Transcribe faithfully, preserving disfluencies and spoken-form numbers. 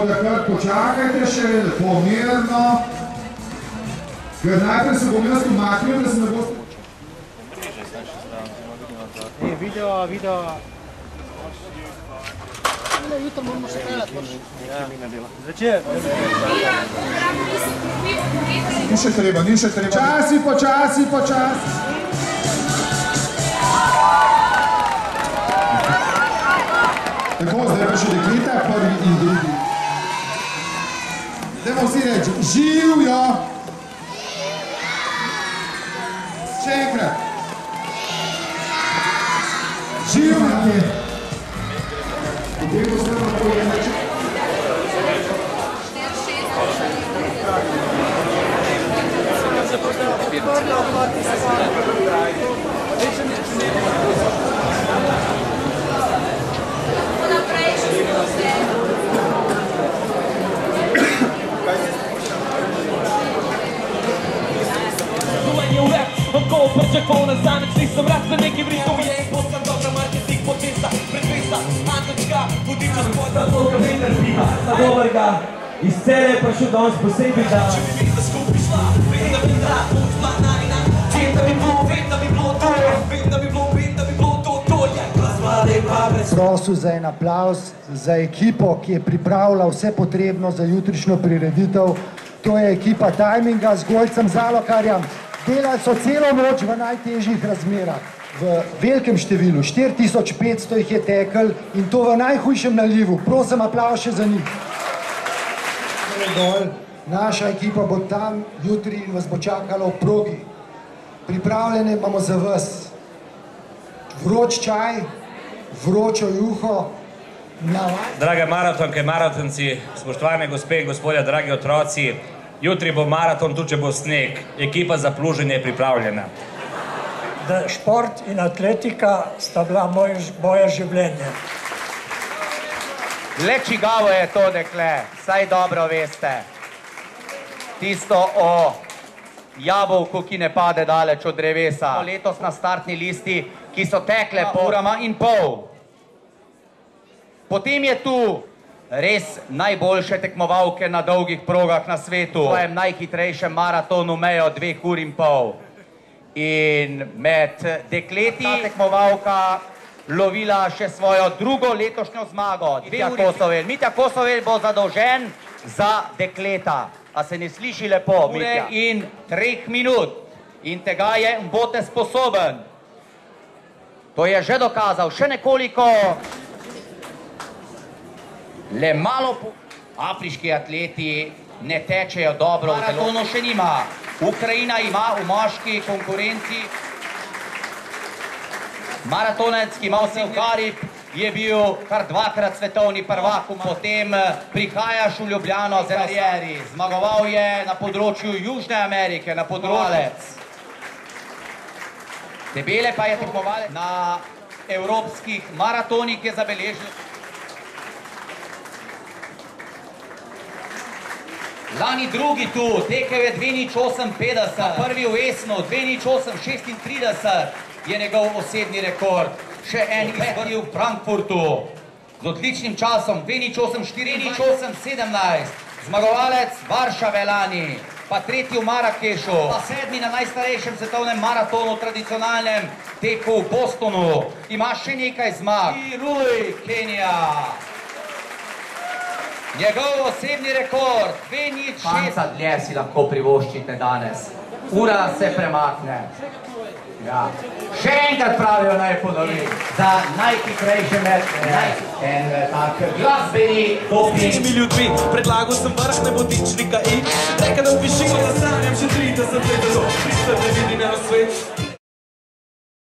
Tako da kar počakajte še, lepo mirno. Ker najprej se bom jaz umaknil, da se ne boste... Ne, video, video... Jutro moramo še peljati, boš. Zvečer. Ni še treba, ni še treba. Počasi, počasi, počasi. Tako, zdaj pa še dekleta, prvi in drugi. Dajmo vsi reči, živjo! Še enkrat. Živjo! Potem boste lahko reči. Pričakovna zaneč, nisem rad za nekaj vriškov je in postam dobra marketing potesta, predvesta, antočka, vodiča spota, tolka vendar piha. Na dobrega, iz cele pa še danes posebej da. Če bi videla skupaj šla, vem da bi da, pot dva narina, vem da bi bilo, vem da bi bilo to, vem da bi bilo, vem da bi bilo to, to je glas vlade pa brez. Prosil za en aplavz za ekipo, ki je pripravila vse potrebno za jutrišnjo prireditev. To je ekipa Timinga z Goljcem Zalokarjem. Delali so celo noč v najtežjih razmerah, v velikem številu, štiri tisoč petsto jih je tekel in to v najhujšem nalivu. Prosim, aplavz še za njih. Dol, naša ekipa bo tam jutri in vas bo čakala v progi. Pripravljene imamo za vas vroč čaj, vročo juho. Drage maratonke, maratonci, spoštovane gospe in gospodje, dragi otroci, jutri bo maraton, tudi če bo sneg. Ekipa za pluženje je pripravljena. Da šport in atletika sta bila moje življenje. Le čigavo je to, dekle, saj dobro veste. Tisto o jabolku, ki ne pade daleč od drevesa. Letos na startni listi, ki so tekle po urama in pol. Potem je tu res najboljše tekmovalke na dolgih progah na svetu. V svojem najhitrejšem maratonu mejo dveh ur in pol. In med dekleti ta tekmovalka lovila še svojo drugo letošnjo zmago. Mitja Kosovel. Mitja Kosovel bo zadolžen za dekleta. A se ne sliši lepo, Mitja? Ure in treh minut. In tega je bote sposoben. To je že dokazal. Še nekoliko... Le malo afriški atleti ne tečejo dobro. Maratonu še nima. Ukrajina ima v moški konkurenci. Maratonec, ki ima vse v Karib, je bil kar dvakrat svetovni prvak. Potem prihajaš v Ljubljano z karieri. Zmagoval je na področju Južne Amerike, na področju. Debele pa je tekmovalec na evropskih maratonih je zabeležil. Lani drugi tu, tekel je dve nič osem petdeset, prvi v Esnu, dve nič osem šestintrideset je njegov osebni rekord. Še en izvrnil v Frankfurtu z odličnim časom, dve nič osem štiri, dve nič osem sedemnajst. Zmagovalec Varšave lani, pa tretji v Marakešu, pa sedmi na najstarejšem svetovnem maratonu, tradicionalnem teku v Bostonu. Ima še nekaj zmag. Kirui, Kenija. Njegov osebni rekord, dve nič šest. Panca dlje si lahko privoščite danes. Ura se premakne. Ja. Še enkrat pravijo naj ponovi. Za najhitrejše metre. En tak glasbeni doping. Mi ljudmi, predlagal sem vrh nebotičnika in reka, da pišimo, da sanjam še trideset let, da so tristo ne vidi na svet.